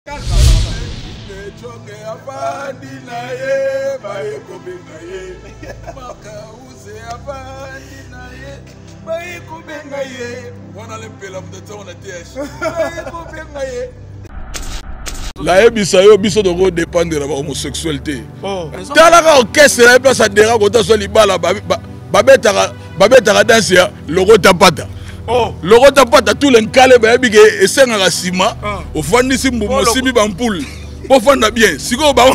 La ebisa yo biso de dépendre de la homosexualité. Talaka orchestre la place adera kota so libala babetaka danse ya logo tapata. Logo tapata tout l'encale ba bige esenga ka sima ofandisi mbumo sibi bampule. Bo fanda bien. Siko ba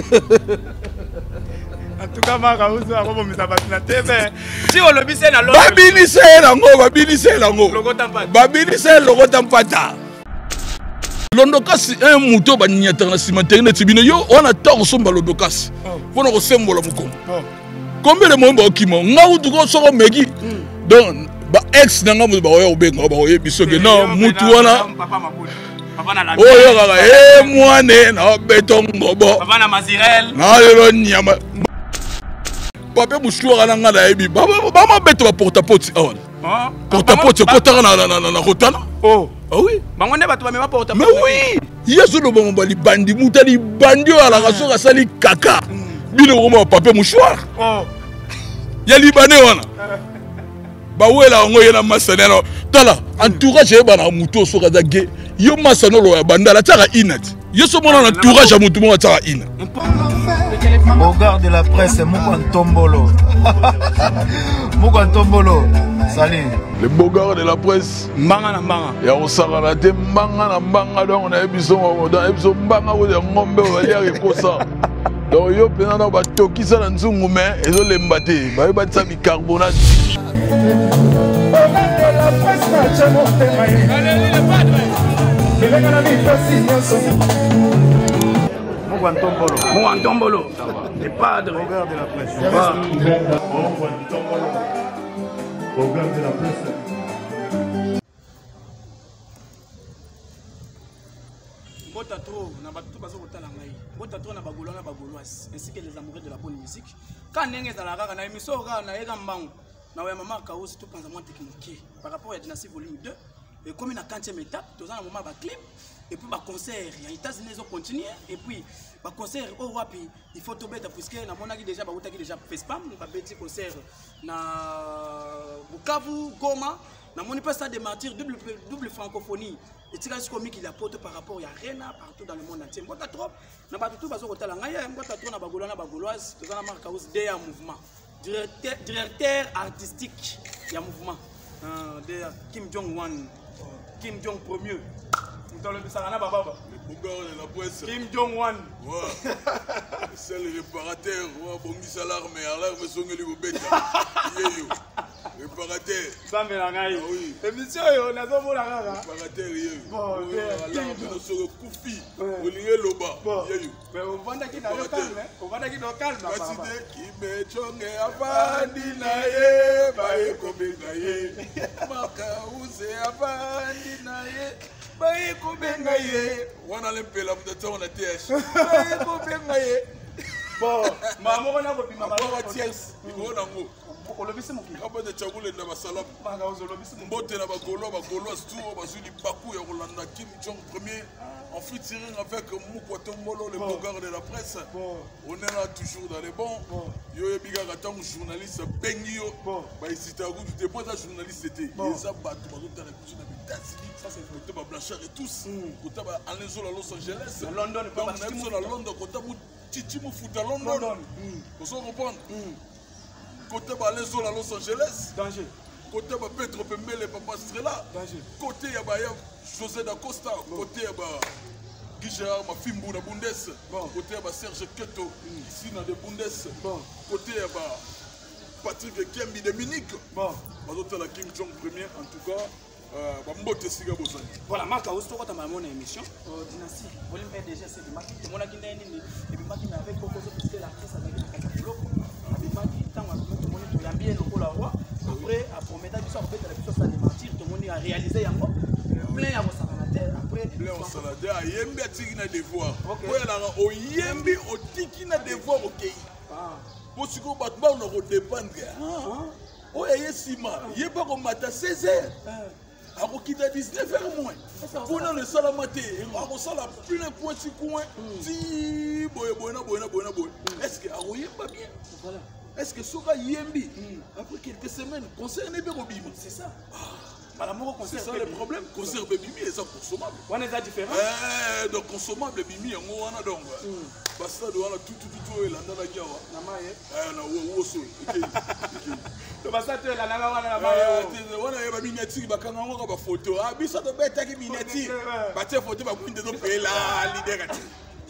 en tout cas maka uzo akobo misabati na tebe. Ti olobise na logo. Babinise lango. Logo tapata. Babinise logo tapata. Londokasi un mouton ba nyata na cimetière na tibino yo on a tort somba londokasi. Pona ko sembola mukongo. Combien de momba okimo ngau duko soko megi. Donc ba ex nanga mu ba oyo benga ba oyo bisoke non mutu wana. Papa na la. Oyo kaka mwane na beton ngobo. Papa na Mazirel. Na yo nyama. Papa mushura na ngala ebi. Ba beto ba porte-à-porte on. Porte-à-porte kotaka na rotana. Ah oui. Mais oui. Yesu no bon bali bandi mutali bandio ala kasoka sali kaka. Bino ngoma papier mouchoir. Ya libanais wana. Ba wela ngo yena masanelo. Tala entourage e bana muto soka dage. Yo masanolo ya bandala taka inati. Yesu mona entourage ya mutu mo taka ina. Bogard de la presse Mukantombolo. Mukantombolo. Salut. Le Bogard de la presse. Mbanga na mbanga. Ya osakana te mbanga na mbanga donc na ebiso dans ebiso mbanga wo de ngombe wali akosa. Donc yo pena na ba tokisa na nzungu mais ezo lemba te. Ba yo batisa bicarbonate. Mukantombolo. Les padres. Bogard de la presse. Bogard de la presse. Bota trop na bato bazo kotala ngai. Bota trop na bagolo na bagoloise ainsi que les amoureux de la bonne musique. Quand ndenge za la kaka na émission kaka na eka mbangu. Na ya mama ka aussi tout pensa moins technique par rapport à Dynasty volume 2 et comme na 40e étape, tous en moment ba clip et puis ba concert, il y a États-Unis ils ont continué et puis ba concert au wapi, il faut tomber puisque na monaki déjà ba utaki déjà FESPAM, ba petit concert na Bukavu, Goma, na moni pas ça des martyrs double francophonie. Et tu as comique il apporte par rapport à Arena partout dans le monde entier. Mbota trop na ba tout bazo kotala ngaya, mbota trop na bagolo na bagoloise, tous en marque house des mouvement. Directeur artistique du mouvement de Kim Jong-un, Kim Jong premier. Dans le Sarana Baba. Bogard de la presse. Kim Jong-un. C'est le réparateur. Bon salaire mais alarme songeli bobeta. Yeyo. Réparateur. Ça me l'a gagné. Oui. Émission yo na zo mola kaka. Réparateur yeyo. Bon, alarme no soro kufi. Olinge loba. Yeyo. Mais on vanda ki na yo calme. On vanda ki no calme. Baside ki me chonge afandi na ye ba e kobenga ye. Maka uze afandi na ye. Baye kobenga ye. Wana lempela mutata wana TH. Baye kobenga ye. Bon, maman on a repris ma Baba TS. Ibo nango. olobisi moki aba de chagule na basala banga olobisi mbote na bagolo stu bazuli baku ya kolanda Kim Jong premier en featuring avec Mukantombolo le Bogard de la presse. On est là toujours dans les bons. Yo yebiga katang journaliste bengio ba isita ku tu dépose un journaliste était les abatu bazota na kuzu na bitasi ça c'est photo ba Blanchard et tous kota ba Alenzo à Los Angeles London pas na London kota mu titi mu foot à London vous comprenez côté Alenzo à Los Angeles danger côté Pedro Pembele Papa Strela côté ya ba José da Costa côté ya ba Guichard ma fimbu na Bundes côté ya ba Serge Keto ici na de Bundes côté ya ba Patrick Kembi de Munich bazota la Kim Jong premier en tout cas bambote siga bosani voilà marka aussi to ma mon émission Dynasty volume déjà c'est de marque mon aki ndeni et puis marque avec beaucoup de parce que l'artiste avec la catalogue avec marque tant tout le monde to yambie lokola roi après à promettre du sort peut-être la puissance de mentir tout le monde a réalisé yango plein ya bosalanateur après plein bosalanateur ayembi atiki na devoir oyala oyembi otiki na devoir okei bosiko bato baona ko dépendre oya ye sima ye ba ko mata 16h akokita 19h moins mpona le salama te akosala plein point ti coin ti boye est-ce que akoyemba bien est-ce que soka yembi après quelques semaines concert ne peut kobima c'est ça c'est ça le problème concert bimi et ça consommable on est différent donc consommable bimi yango wana donc basta de wana tout elanda na kiawa na maye na woso to basta to elanda na wana na maye wana yeba miniature bakanga ngo ba photo biso to betaki miniature batie photo ba kunde to pela leader ati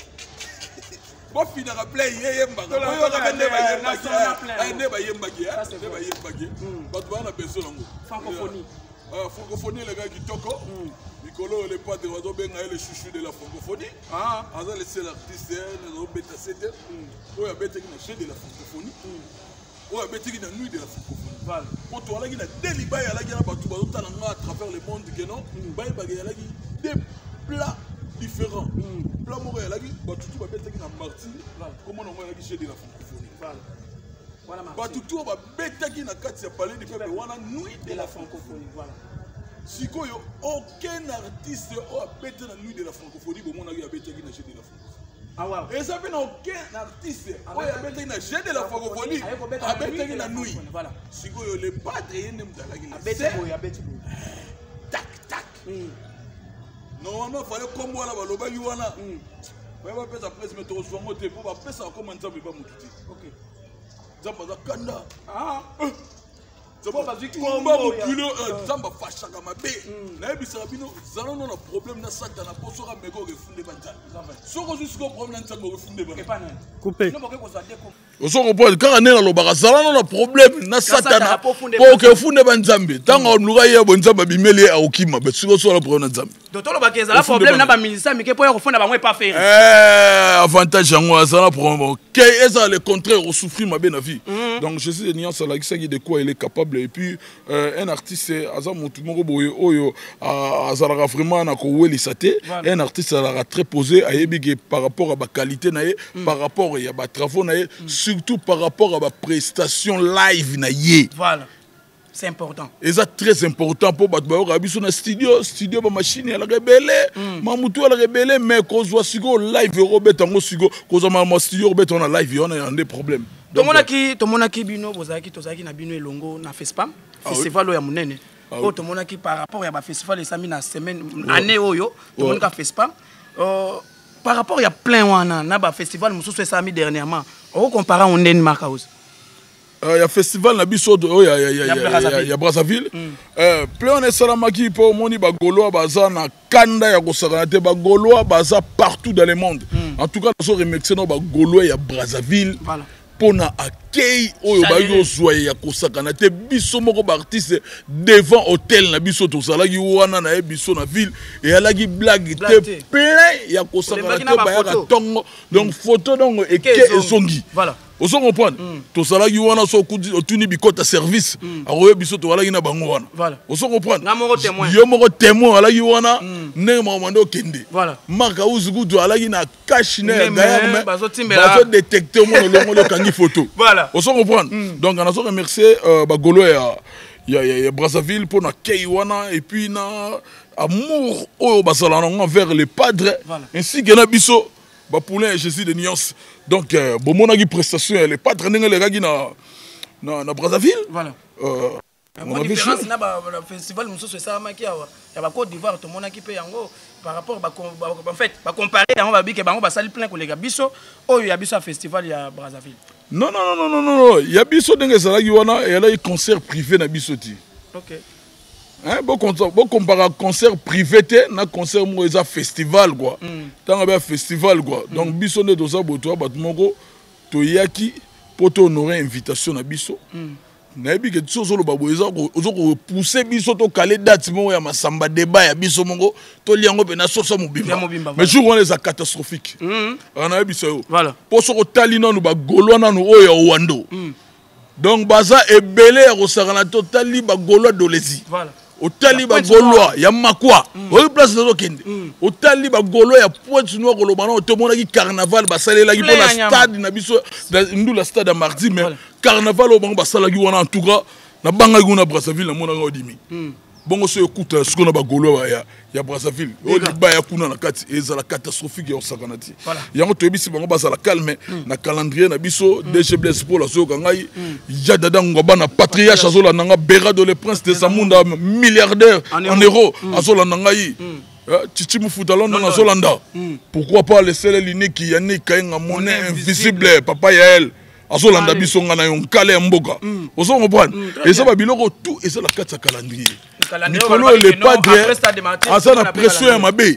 bo fina ka play yemba oyo ka nde ba yembaki bato bana besoin ngo francophonie francophonie les gars kitoko Nicolo le padre ozo benga le chouchou de la francophonie aza le seul artiste no beta sete oyo betaki na chef de la francophonie oyo betaki na nuit de la francophonie voilà pour toi là qui na deli ba ya la qui na bato bazo tana à travers le monde que non ba ya la qui des plats différents plat moko ya la qui bato tout ba betaki na martyr comment on va la chef de la francophonie voilà bato tout ba betaki na kati ya palais du peuple wana nuit de la francophonie voilà sikoyo aucun artiste a bêté la nuit de la francophonie bon on a bêté qui n'a chef de la francophonie ah ouais et ça fait aucun artiste a bêté na chef de la francophonie a bêté qui na nuit voilà sikoyo le padre yende mdala qui a bêté tac tac normalement fallait comme voilà baloba yi wana ouais va pesa presse mais to somo te pour ba pesa comment ça ba mututi OK zamba za kanda Zamba bokilo zamba fashaka mabe na ebisaka bino zalo na problème na satana po soka meko refunde banzala soko jusqu'au problème na nzambe refunde banzala coupé osoko po kaka nena lobaka zalo na problème na satana po ke funde banzambe tanga luka ye bo nzamba bimeli aokima be siko so la problème na nzambe docteur lobaka ezala problème na ba ministère mike po ya kofunda bango pas faire avantage yango azala problème ke eza le contraire au souffrir mabe na vie donc je suis niance la qui de quoi il est capable et puis un artiste aza mutu moko boye oyo azalaka vraiment na ko welisa te un artiste azalaka très posé ayebi par rapport à ba qualité na ye par rapport ya ba travaux na ye surtout par rapport à ba prestation live na ye voilà c'est important et ça très important pour bato ba biso na studio ba machine ya la rebelle mamutu la rebelle mais ko zo sigo live robeta ngo sigo ko zo ma studio robeta na live on a des problèmes tomonaki bino tozalaki na bino elongo na FESPAM festival ya munene oyo tomonaki par rapport ya ba festival esami na semaine année oyo tomonaka FESPAM par rapport ya plein wana na ba festival mosusu esami dernièrement o comparer on ndeni Marcos ya festival na biso ya Brazzaville plein on esalamaki po moni ba gaulois baza na kanda ya kosakana te ba gaulois baza partout dans le monde en tout cas nous remercier no ba gaulois ya Brazzaville voilà pona accueil oyo bayo zoye ya kosakana te biso moko ba artiste devant hôtel na biso to salaki wana na biso na ville et alaki blague te plein ya kosakana te ba ya tongo donc photo donc eke esongi voilà oso comprendre to salaki wana so otuni bikota service aroye biso to walaki na bango wana voilà oso comprendre na moko témoin yo moko témoin alaki wana ne mamando kende voilà marka uzugu to alaki na cache ne d'ailleurs bazo détecter mo longo le kangi photo voilà oso comprendre donc on a so remercier ba golo ya Brazzaville pour na kei wana et puis na amour oyo basala envers les padres ainsi que na biso ba poulain Jésus de nuance donc bon mon agi prestation les padres ndenge les gars na Brazzaville voilà on a différence na ba festival mususu ça maki ya ba Côte d'Ivoire to monaki pe yango par rapport en fait ba comparer yango ba bike bango ba sali plein kolega biso oyo ya biso festival ya Brazzaville non ya biso ndenge salaki wana et là concert privé na biso ti OK bon comparer concert privé na concert mo eza festival quoi tanga ba festival quoi donc biso ne doza boto ba moko to yaki poto honorer invitation na biso na bi ke tsozo lo babo eza ko pousser biso to caler date mo ya masamba débat ya biso mongo to liango pe na soso mobimba mais jour on les a catastrophique on a biso voilà poso ko talina no ba golwa na no oyo wando donc baza ebele ya ko sakana to tali ba golwa dolezi voilà otali ba gaulois ya makwa oyo place de lokende otali ba gaulois ya Pointe Noire ko lobana otomona ki carnaval basalela ki pona stade na biso ndu la stade à mardi mais carnaval o bango basala ki wana en tout cas na banga ki na Brazzaville na mona odimi bongo so écoute ce qu'on a bagolo ya Brazzaville o liba ya kuna na kati ezala catastrophique ya sakanati yango to ebisi bango basala calme na calendrier na biso DG Blaise pour la so kangai ya dada ngoba na patriarche azola nanga Berado le prince de Zamunda milliardaire en euros azola nangai Titi Moufuta London azolanda pourquoi pas laisser l'unique Yannick Kainga monnaie invisible papa Yael azolanda biso ngana yon kale mboka ozo comprendre et ça ba biloko tout et ça la carte calendrier Nicolas le padre asa na pression ya mabe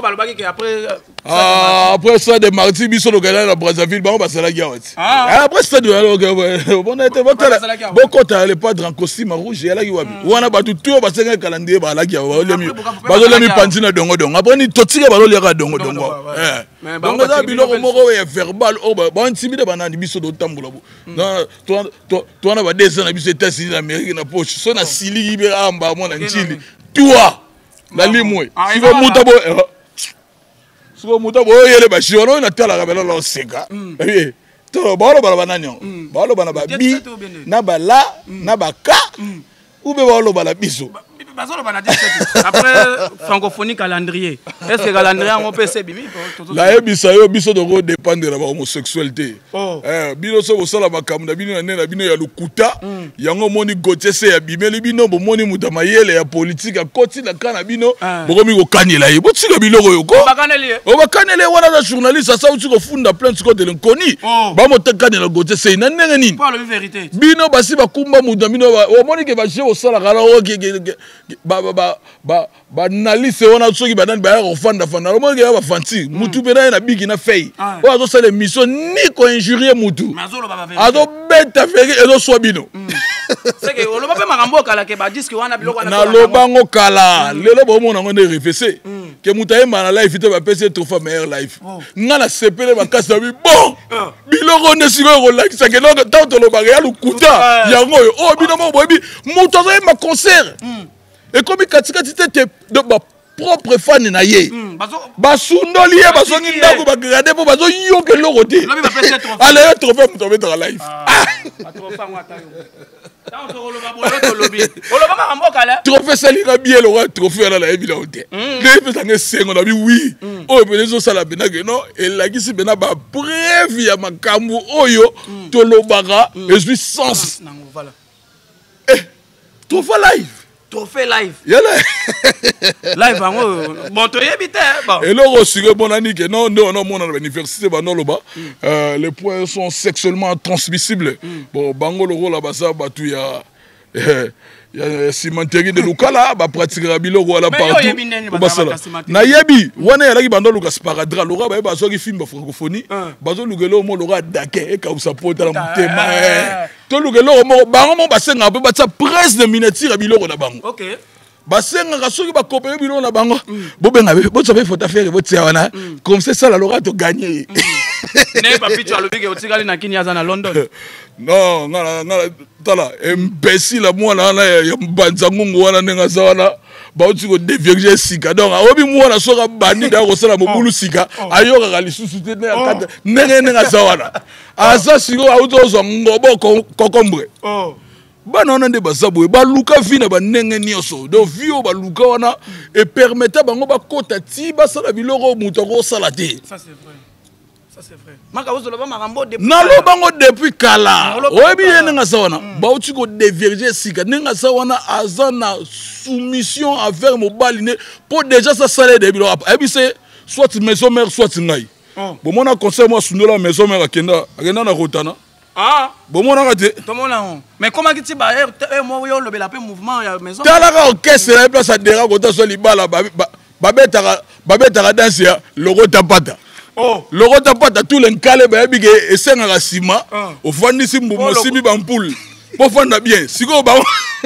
après ça de mardi biso lo gala na Brazzaville ba basala giawati après ça de bon était beaucoup le padre en costume rouge et là qui wabi wana ba tout ba senga calendrier ba la giawa ba lo mi pantina dongo dongo après ni totike ba lo leka dongo dongo donc ça biloko moko ya verbal o ba intimide banani biso do tambola toi na ba des na biso États-Unis d'Amérique na poche so na sili be amba mona nchili toi la limwe siko mutabo siko mutabo yele ba shiro na tala ka bela lo seka to balo bala bananyo balo bana ba bi na bala na baka ube balo bala biso après francophonie calendrier est-ce que calendrier on peut se bimi la ebisa yo biso de dépendre de la homosexualité bino so bosala makambo bino na nena bino ya lukuta yango moni gotese ya bimeli bino bo moni mutama yele ya politique a koti na kana bino bokomi ko kanela ye botika biloko yo ko bakanele wana na journaliste ça uti ko funda plein de de l'inconnu ba motakane na gotese na nenge nini pour la vérité bino basi bakumba muda bino o moni ke ba je osala kala o ba nalise wana soki banani ba ya fanda fanda lo monge ya ba fanti mutu pena na bigi na fei o azo sala mission ni ko injurier mutu azo beta feki ezo swabino c'est que on va pas makambo kala ke ba disque wana biloko wana na lobango kala lelo bo mona ngone refese ke muta ema na life te ba pese trophée meilleur life ngala sepele ba kasa bi bon biloko ne siko ko like ça que donc tant lo ba ya lukuta yango o bino mo bobi mutu azo ema concert et comme katika tite de ma propre fan na ye basundoli ye basongi ndako ba grader po bazo yoke loko te allez yo trophée muto mettre en live trophée sali na bien le trophée na la ebila hote ne peut tangue sengo na bi oui o pe les sala bena que non et la gisi bena ba bref ya makambu oyo to lobaka et suis sens trophée live trophée live yala live bon to yebite bon et là aussi que bon ani que non mon université ba non loba les points sont sexuellement transmissibles bon bango le rôle là ça batu ya cimenterie de Lukala ba pratiquer biloko wala partout na yebi wana ya laki bando luka sparadra lora ba so ki film francophonie bazo lugelo mo lora dake e ka usapota la mutema to lugelo mo bango mo basenga pe batsa presse de miniature biloko na bango OK basenga ka soki ba kopé biloko na bango bo benga bo tsobe photo faire bo tia wana comme c'est ça la lora to gagner ne pas pitu alobi ke otikali na kini aza na London non ngala tala imbécile moi na ya mbanzangungu wana nenga zawana ba uti ko dévierger sika donc obi mwana soka bandi da ko sala mobulu sika ayoka ka lisusu te nenga zawana asa siko auto zo ngobo kokombre bana on nde bazaboye ba luka vina ba nenge nyoso do vio ba luka wana et permettre bango ba kota ti ba sala biloko muto ko sala te ça c'est vrai. C'est vrai. Maka ozo loba makambo depuis na lobango depuis kala oyebi nenga sawana ba uti ko déverger sika nenga sawana azana soumission envers mobali ne pour déjà ça salaire de bilo ebi c'est soit maison mère soit ngai bon mona conseil moi sundola maison mère akenda na rotana bon mona kate to mona mais comment ki ti ba mo yo lobela pe mouvement ya maison tala ka orchestre la place adera kota so libala babetaka danse ya logo tapata logo tapata tout le nkale ba yebike esenga ka sima ofandisi mbumo sibi ba mpoule po fanda bien siko ba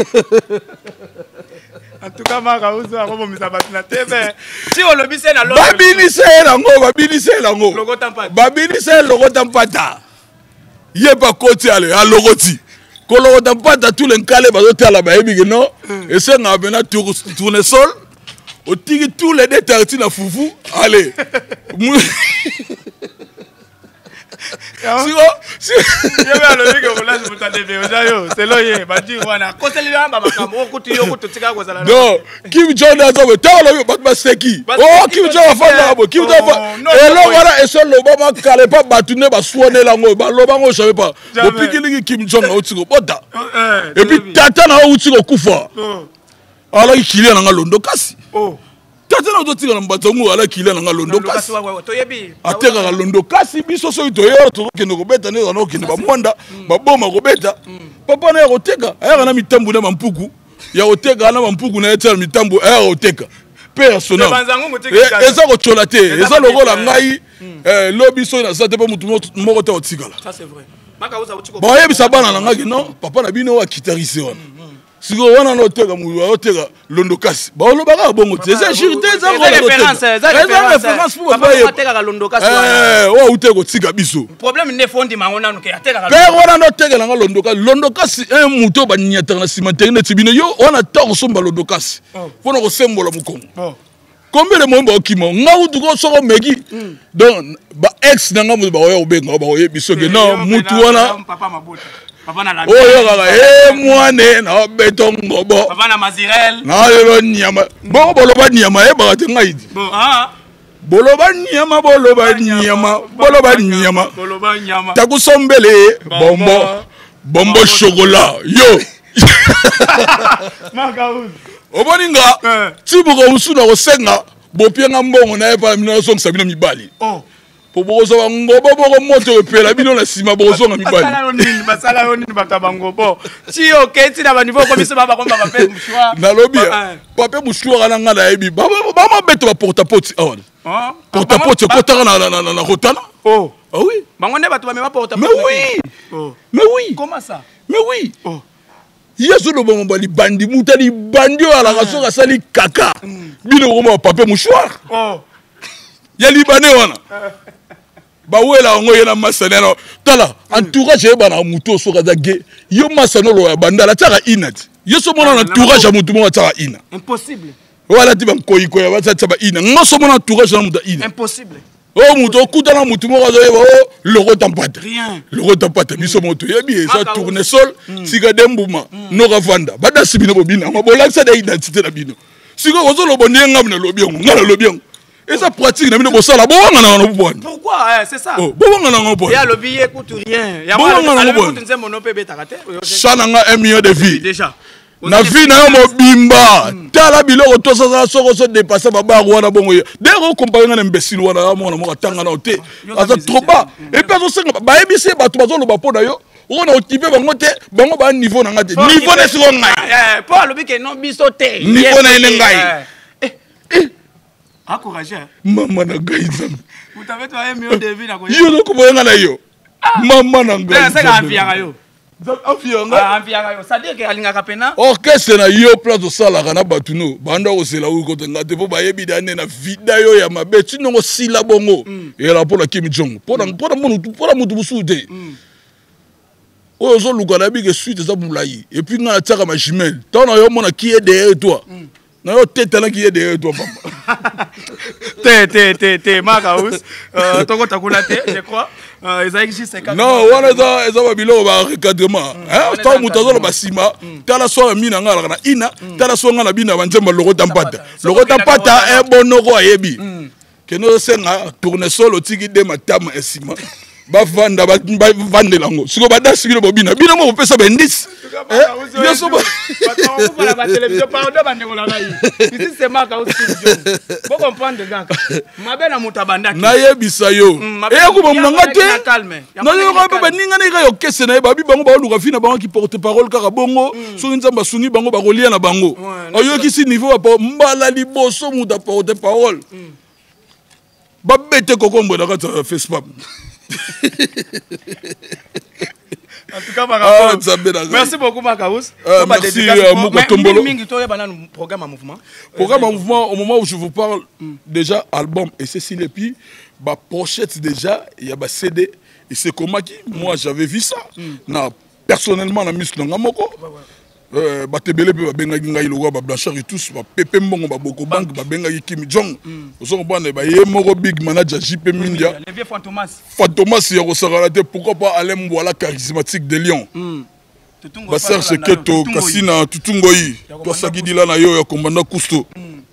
en tout cas maka uzo akobo misabati na tebe si o lobise na logo babinise lango logo tapata babinise logo tapata ye ba koti ale a logoti ko logo tapata tout le nkale ba zo tala ba yebike non esenga bena tournesol au tigi tous les détails na foufou allez Non, Kim Jong a dit Batmaseki. Oh, Kim Jong a fait Kim Jong a fait. Et là, voilà, et seul le moment qu'elle pas battuné, bah, soigner la mot, bah, le moment, je savais pas. Depuis Kim Jong a outil au bota. Et puis, Tata a outil au Koufa. Alors, il est dans Londo Kassi. Tata a outil au Mbatongo, alors qu'il est dans Londo Kassi. A terre à Londo Kassi, biso so ito yo, qui ne robeta, ne rano, qui ne va mwanda, bah, bon, ma robeta. Papa n'a roteka, elle a mis tambour dans Mampuku. Ya oteka na mampuku na etel mitambo oteka personnel eza ko cholate eza logo la ngai lobby so na sate pe mutu moko ta otikala ça c'est vrai makauza utiko ba yebisa bana na ngaki non papa na bino wa kitarise wana siko wana no oteka mu oteka Londo Kassi ba olobaka bongo c'est jurité eza ko référence pour ba oteka Londo Kassi o uteko tika biso problème ne fondi mangona no ke ateka pe wana no oteka na Londo Kassi un muto ba nyata na cimetière na tibino yo wana toko somba Londo Kassi pona ko sembola mukongo combien de moments okimo ngau duko soko megi donc ba ex na ngamu ba oyo benga ba oyo biso ke non mutu wana papa mabota papa na la oyo kaka mwane na beton ngobo papa na mazirel na yo nyama bo boloba nyama ba te ngaidi boloba nyama boloba nyama takusombele bombo chocolat yo Makaouz oboninga tibuko musuna ko senga bopianga mbongo na epa mina song sabina mibali po bozo bangobo boko moto epela bino na sima bozo nga mibali basala yo nini bakabangobo si oketi na ba niveau ko biso baba ko baba pe mshwa na lobby papa mshwa kana ngala ebi baba beto ba porta poti on porta poti ko tanga na rotana ah oui bangonde bato ba me porta poti mais oui comment ça mais oui yeso lo bongo bali bandi mutali bandi ala kasoka sali kaka bino ko papa mouchoir ya libanais wana ba wela ngo yena masaneno tala entourage bana muto soka dage yo masano lo ya bandala tsaka inati yeso mona na entourage mutu mo tsaka ina impossible wala tiba koyiko ya batsa ba ina ngoso mona entourage na mutu ina impossible oh muto kutana mutu mo kazo yeba le rotampata rien le rotampata biso moto yebi ça tournesol sika dembuma no ravanda bada sibino bobina mabola ça da identité na bino siko ozo lo bonye ngam na lobi ngo ngala lobi ngo et ça pratique na bino bosala bo ngana na bo pourquoi c'est ça bo ngana na bo ya lobi écoute rien ya bo ngana na bo nze mono pe beta kate ça na nga 1 million de vie déjà na vie na yo mobimba tala biloko to ça soko so dépasser baba wana bongo dero comparer na imbécile wana mona mo tanga na ote asa trop bas et puis so senga ba ebise ba to bazo lo ba pona yo on a occupé bango te bango ba niveau na ngate niveau na siko ngai pour alobi ke non biso te niveau na ene ngai encourager mama na ngai zam vous avez toi 1 million de vie na ko yo no ko boyenga na yo mama na ngai c'est ça envianga yo envianga yo ça dit que alinga kapena orchestre na yo place sala kana batuno banda ko sela u ko tenga te po ba yebi dane na vida yo ya mabe tinongo sila bongo et la pour la Kim Jong pour mutu busude oyo zo luka na bi ke suite za mulai et puis na tsaka ma jumelle tant na yo mona qui est derrière toi na yo tete na qui est derrière toi papa te Makaouz toko takula te je crois ezaki juste 4 non wana eza ba biloko ba recadrement tant mutu zo ba sima tala so mina ngala na ina tala so ngala bina ba nzemba loko tampata e bonoko ayebi ke no senga tournesol otiki de matama esima bavanda bavandela ngo siko badasi bino bobina bino mo pesa bendis yeso ba la ba télévision pardon bande ko la ngai ici c'est Makaouz faut comprendre gars mabena mutabandaki na yebisa yo e ko ba munanga te na yo ko ba ninga ne yo kese na ba bi bango ba luka fina bango ki porte parole kaka bongo so nzamba sungi bango ba kolia na bango oyo ki si niveau ba mbala liboso muta porte parole ba bete kokombo na kata Facebook. En tout cas, merci beaucoup, Makaouz. Merci, Mokotombolo. Programme en mouvement. Programme en mouvement, au moment où je vous parle, déjà, album et Cécile et puis, bah, pochette déjà, il y a bah, CD. Et c'est comment qui, moi, j'avais vu ça. Personnellement, la muscle, batebele pe babengaki ngai lokola bablanchard et tous bapepe mbongo baboko banque babengaki Kim Jong ozo comprendre baye moko big manager JP Mindia Fantomas ya kosakana te pourquoi pas Alain Mbouala charismatique de Lyon Serge Keto Kasina Tutungoi tosakidila na yo ya commandant Cousteau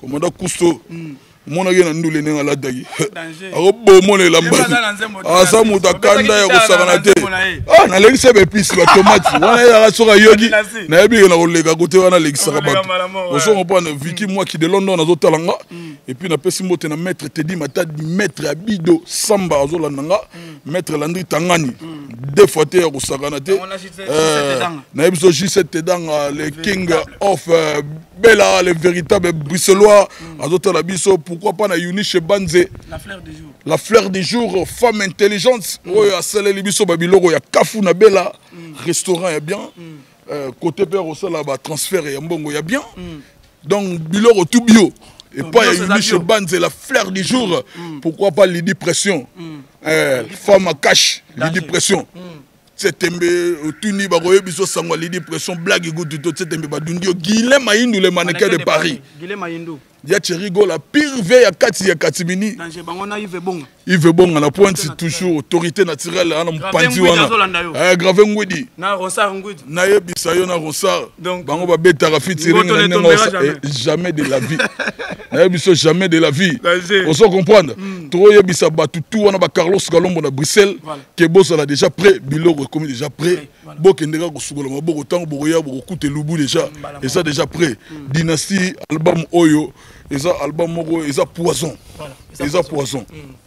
mona yena ndule nenga la dagi ako bomone lambadi asa muta kanda ya kosakana te na lengise be pisi ba tomate wana ya soka yogi na yebi na kolega kote wana legisaka bato oso comprendre Vicky moi qui de London azotalanga et puis na pesi mbote na maître Teddy Matadi maître Abido Samba azolandanga maître Landry Tangani deux fois te ya kosakana te na yebi so J7 Tedanga le king of Bella le véritable bruxellois azotala biso pourquoi pas na Eunice Banze la fleur du jour femme intelligente oyo asaleli biso babiloko ya kafu na Bella restaurant ya bien côté père osala ba transfert ya mbongo ya bien donc biloko tout bio et pas ya Eunice Banze la fleur du jour pourquoi pas Lydie Pression femme à cash Lydie Pression Setembe tuni baroye biso sangwa Lydie Pression blague go tout Setembe badundi Guilhem Mayindou le mannequin de Paris ya Cherigo la pire veille à Kati ya Katimini Yves Bonga na pointe toujours autorité naturelle ana mpandi wana grave ngwidi na Ronsard ngwidi na yebisa yo na Ronsard bango ba beta rafitiring na nengo jamais de la vie na yebiso jamais de la vie on se comprendre trop yebisa batu tout wana ba Carlos Galombo na Bruxelles que boss là déjà prêt biloko comme déjà prêt bokendeka ko sukola maboko tango bokoya bokokuta lubu déjà et ça déjà prêt dynastie album oyo et ça album moko et ça poison et ça poison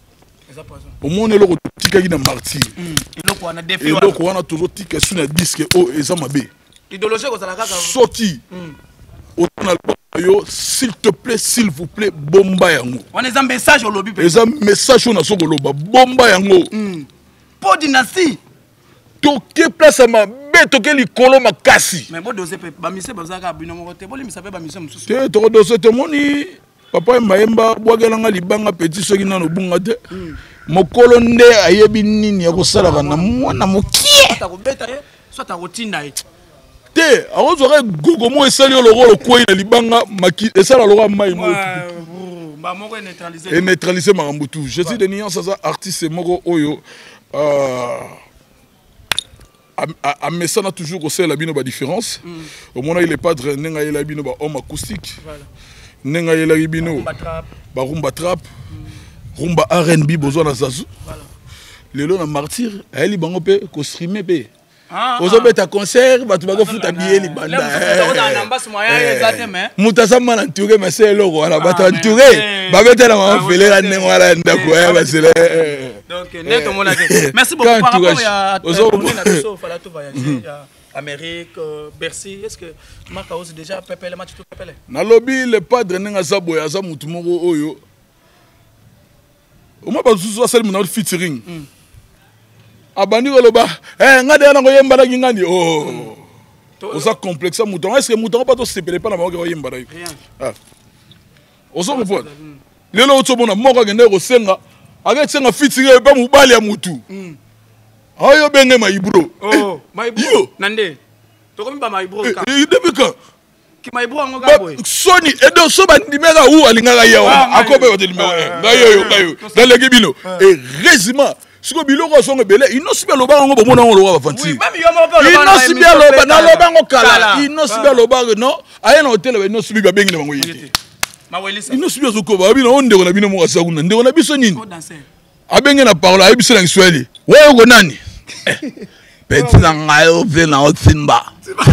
au monde eloko tikaki na martyr eloko wana tozo tika sur na disque o eza mabe idéologie ko sala kaka sorti autant album yo s'il te plaît s'il vous plaît bomba yango on est un message au lobby eza message on a so koloba bomba yango po dynastie toke place ma toke likolo makasi mais bo doser pe ba mise ba zaka bino moko te boli misape ba mise mususu te to doser te moni papa Mbaemba bwagelanga libanga petit soki nano bunga te mokolo nde ayebi nini ya kosalaka na mwana mokie ta kobeta ye soit ta rotinda ye te akozwaka gogomo esali lokolo kwei na libanga maki esala loka mai mo ba moko neutraliser neutraliser makambo tout je dis de nuance ça artiste moko oyo a mesana toujours au sein la bino ba différence au moment il est pas nenga la bino ba homme acoustique nenga yela bino ba rumba trap rumba R&B besoin na zazu lelo na martyr ali bango pe ko streamer pe ozo beta concert batu ba ko futa billet libanda mutasa mana ntuke masé loko wala bata ntuke ba beta na ma fele la nengo wala ndako ya basele donc neto mona merci beaucoup par rapport à na biso fala to voyager Amérique, Bercy, est-ce que Marc a aussi déjà pépé le match tout pépé? Na lobby le padre nenga sabo ya za mutu moko oyo. O ma ba susu asali muna featuring. Abani loba, ngade na ngoyemba la ngani oh. Oza complexe mutu. Est-ce que mutu pas to sepele pas na ba ngoyemba la yo. Ah. Ozo comprendre. Lelo otobona moko ngende ko senga. Ake senga featuring ba mubali ya mutu. Ayo benge maibro. Oh, maibro. Nande. To komi ba maibro ka. Depuis quand? Ki maibro ngo ga boy. Sony edo so ba ndimeka u alingaka yawa. Akobe wa telimo. Ngayo. Dans les bino. Et résima. Siko biloko songo bele, inosibe loba ngo bomona ngo loba fanti. Même yo mo ko loba. Inosibe loba na loba ngo kala. Inosibe loba no. Aye na hotel ba inosibe ba bengi na bango yete. Mawelisa. Inosibe zo ko ba bino onde ko na bino mo kasa kuna. Ndeko na biso nini? Ko danser. Abenge na parole ayi biso na Kiswahili. Wewe uko nani? Petit na ngayo vena otimba.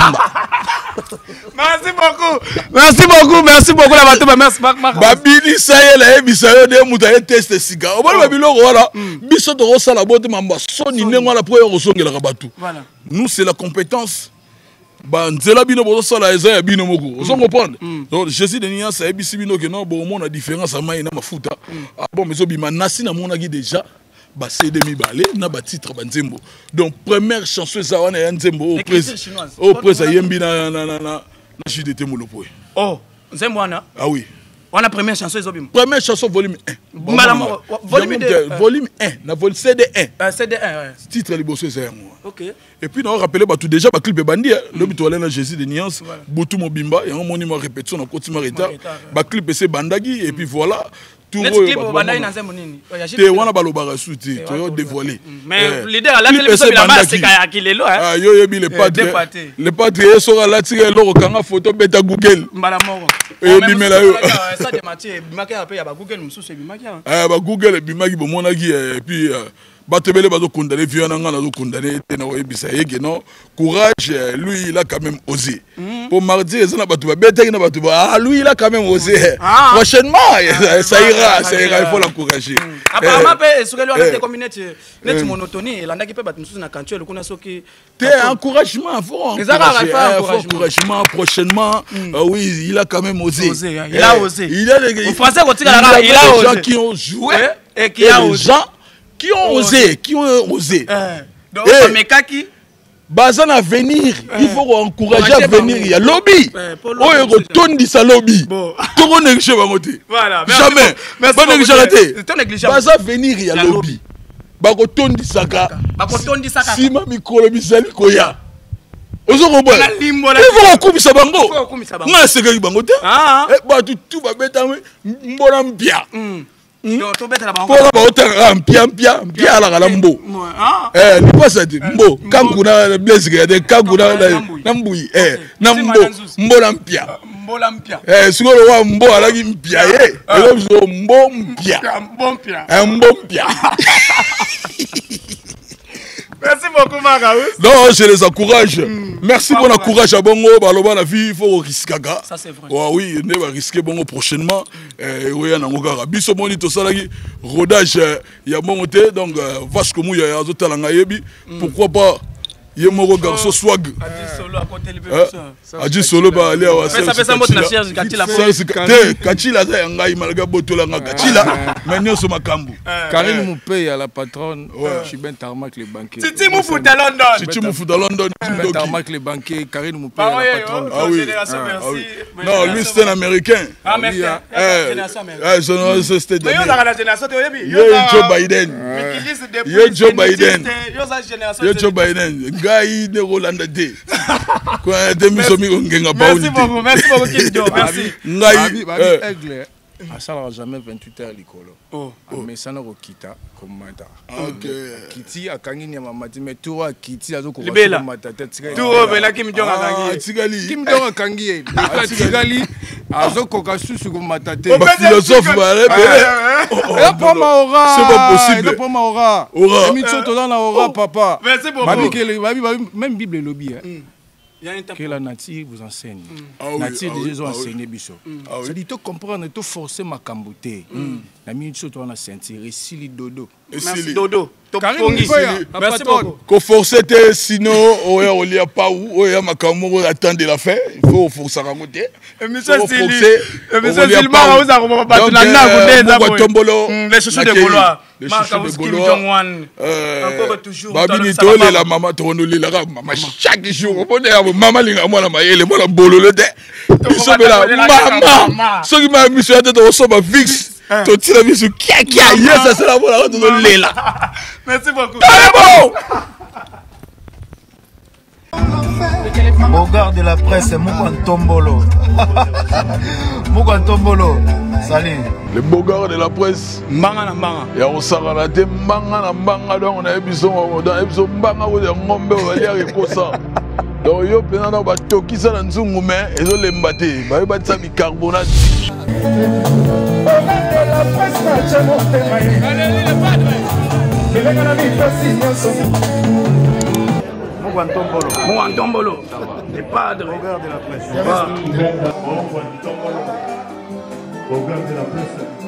Merci beaucoup la bateau merci babili sayela ebisayo de muta e test siga obona babiloko wala biso to sala bote mamba soni nengo la poyo kosongela ka batu voilà nous c'est la compétence ba nzela bino bozo sala eza ya bino moko on comprendre donc Jésus de nuance ebisi bino que non bon on a différence à mai na mafuta bon mais obima nasi na mona gi déjà ba CD mibale na ba titre ba nzembo donc première chanson ça wana ya nzembo au presse yembi na JDT Molopo oh nzembo wana ah oui On a première chanson ezobima. Première chanson volume 1. Volume 2. Volume 1, na volume CD1. CD1 ouais. Titre liboso c'est moi. OK. Et puis on rappelé tout déjà ba clip bandi le bitolé na Jésus de Nuance, Boutou Mobimba et on monima répétition na continue retard. Ba clip c'est bandagi et puis voilà. Tout clip bandai na nzembo nini? Te wana balobara souti, to dévoilé. Mais leader la télévision bila masika ya kilelo hein. Ah yo yebi le padre sera là tirer loro kanga photo beta Google. Mbala moko. Et bimela yo. Ça de Mathieu, bimaki ape ya ba Google mususu bimaki. Ah ba Google bimaki bo monaki et puis batebele bazo condamner vieux nanga nazo condamner na oyebisa yeke non courage lui il a quand même osé. Pour mardi ils na batu ba beta na batu ba lui il a quand même osé. Prochainement ça ira il faut l'encourager. Apparemment pe sukeli wana te community net monotonie landaki pe batu mususu na kantuel kuna soki te encouragement faut encouragement prochainement oui il a quand même osé. Il a osé. Il a les français kotika la il a osé qui ont joué et qui a osé. Qui ont osé. Donc, Mekaki. Bazan à venir, il faut encourager à venir. Il y a lobby. Oh, il y a tondi sa lobby. Tout le monde néglige pas côté. Voilà. Jamais. Pas négliger raté. Bazan à venir, il y a lobby. Bako tondi saka. Sima mikolo misali koya. Ozo kombo. Il faut okumisa bango. Nga sekeli bango te. Eh ba tout ba beta mbona mpia. Pour la mpia la mbo ni pas ça mbo kankuna blaze de kankuna na mbui na mbo la mpia singolo wa mbo ala ki mpia zo mbo mpia Merci beaucoup Magaous. Non, je les encourage. Merci pour l'encourage à Bongo, baloba la vie, il faut risquer. Ça c'est vrai. Oui, on va risquer Bongo prochainement. Oui, on a encore biso moni to salagi rodage il y a mon côté donc vache comme il y a azota la yebi. Pourquoi pas Yemoro garçon swag. Adi solo à côté le Adi solo ba aller à ça fait ça mot na cherche Kachila. Kachila za ngai malga botola nga Kachila. Mais nyoso makambu. Karine Moupé à la patronne, je suis ben tarmac les banquiers. Titi Moufou à London. Titi Moufou à London. Ben tarmac les banquiers, Karine Moupé à la patronne. Ah oui. Non, lui c'est un américain. Américain. C'était mais yo la génération te yebi. Yo Joe Biden. Yo Joe Biden. Yo Joe Biden. Gaï de Rolanda D. Quoi demi-somi ngenga baouli. Merci beaucoup Kido. Merci. Ngaï aigle. Ça n'aura jamais 28 heures l'école. Mais ça n'a kita comme mata. OK. Kiti a kangini ya mamati mais toi Kiti azo ko mata tête. Tout bela Kim Jong a Tigali. Kim Jong a kangi. Tigali azo ko kasusu ko mata tête. Ba philosophe ba là pas ma aura. C'est pas possible. Pas ma aura. Aura. Émission to dans la aura papa. Merci beaucoup. Même Bible le lobby il y a un temps que la nature vous enseigne. Nature déjà enseigné biso. C'est dit to comprendre to forcer ma camboté. La minute surtout on a sentir et sili dodo. Merci dodo. Merci beaucoup. Ko forcer sinon on lia pas où on makambo attendre la fin, il faut forcer à côté. Monsieur Silma vous a battu la nave tombolo. Les chaussures de Gaulois. Marc Kim Jong-un. Encore toujours. Babini tole la maman tonoli la maman chaque jour. Maman linga mwana mayele mwana bololo te. Bisobela mama. Soki ma mission tete osoba fixe. To tira biso kia yes ça sera pour la route de lela. Merci beaucoup. Bon. Bogard de la presse, Moukantombolo. Moukantombolo. Salut. Le Bogard de la presse. Mbanga na mbanga. Ya osaka na te mbanga na mbanga donc na ebiso mbanga wo de ngombe wa ya kosa. Donc yo pena na ba tokisa na nzungu me ezolemba te. Ba batisa bicarbonate. Mouantombolo. Les padres. Bogard de la presse. Au garde de la presse.